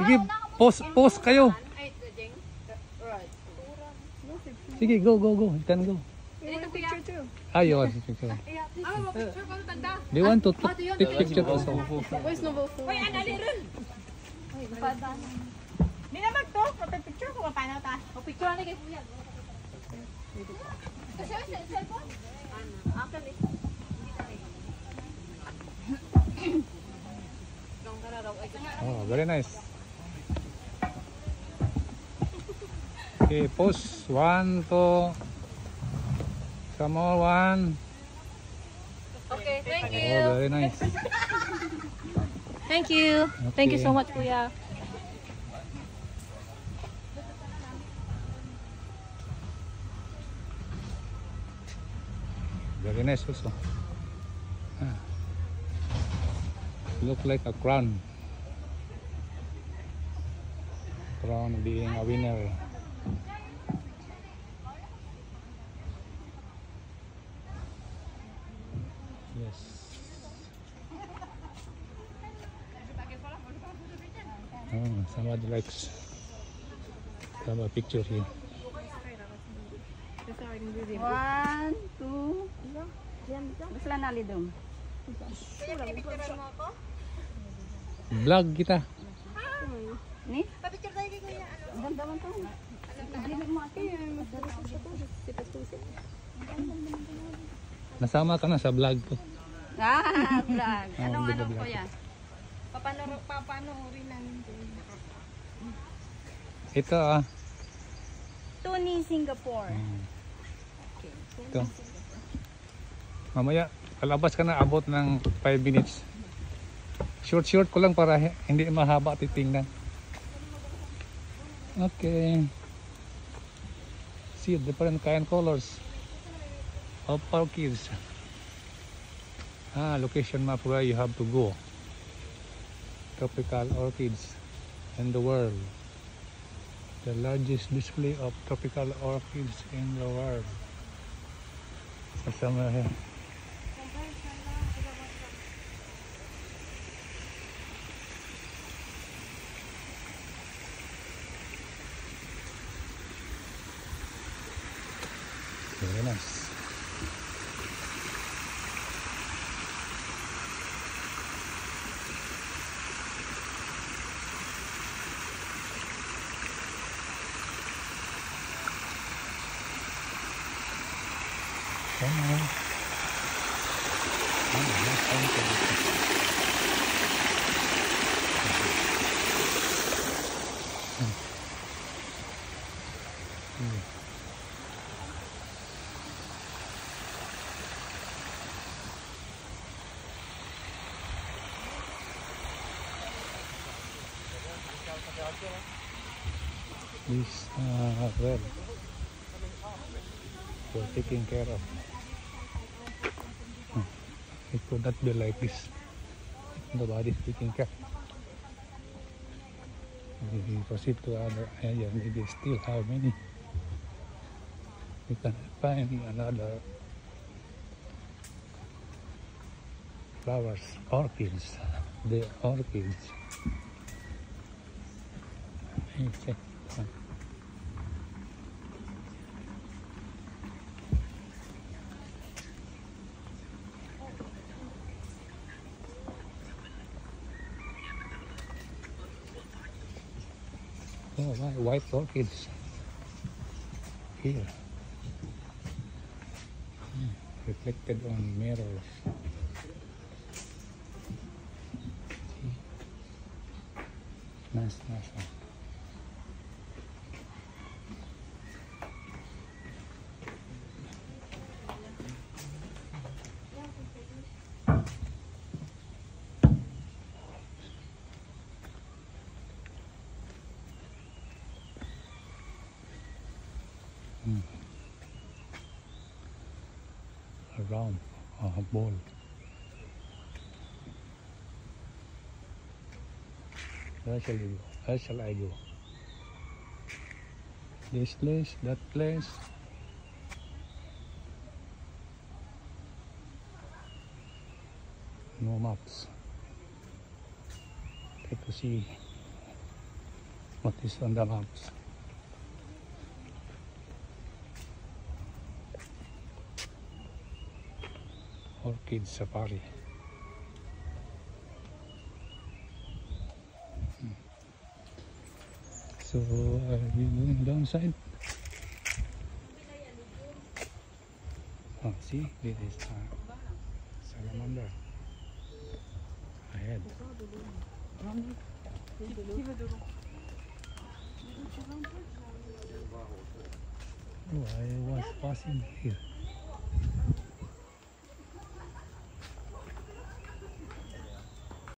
Sige, pause kayo. Sige, go. You can go. Ah, you want to picture. Do you want to take picture also? Where's number 4? Uy, anali rin. Uy, napadaan. Hindi na magto. Pagpipicture ko, paano ta? O, picture na kay Kuya. Kasi sa cellphone? Akin eh. Oh, very nice. Okay, pause. 1, 2. Some more, 1. Okay, thank Oh, you. very nice. Thank you. Thank you so much, Kuya. Very nice also. Ah. Look like a crown. Crown being a winner. Yes. Oh, somebody likes to have a picture here. 1, 2. Gusto lang nali dong. Vlog kita. Ni? Papicture tayo kay Kuya. Ang ganda man to. Hindi mo ate. Nasama ka na sa vlog ko. Ah, vlog. Oh, Anong hindi ano, ba vlog? Kuya? Papanoorin namin ito. Ito ah. Tony Singapore. Ito. Mamaya, kalabas ka na abot ng 5 minutes. Short ko lang para hindi mahaba titingnan. Okay. See different kind colors of orchids. Ah, location map where you have to go. Tropical orchids in the world. The largest display of tropical orchids in the world. Kasama here. Very nice. Come on. This well, we're taking care of. It could not be like this. Nobody's taking care. We proceed to other area. Maybe still how many? We can find another flowers, orchids. The orchids. Okay. Oh, my white orchids here, reflected on mirrors. Nice. Around a ball. Where shall I go? This place, that place. No maps. Try to see What is on the maps? Orchid safari. So are we going downside? Oh, see, this is salamander ahead. Oh, I was passing here.